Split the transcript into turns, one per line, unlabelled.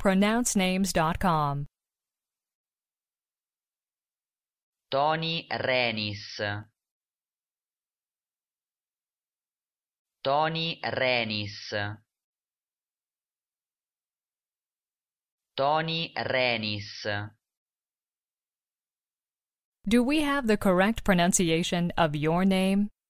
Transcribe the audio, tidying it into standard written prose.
pronouncenames.com.
Tony Renis. Tony Renis. Tony Renis.
Do we have the correct pronunciation of your name?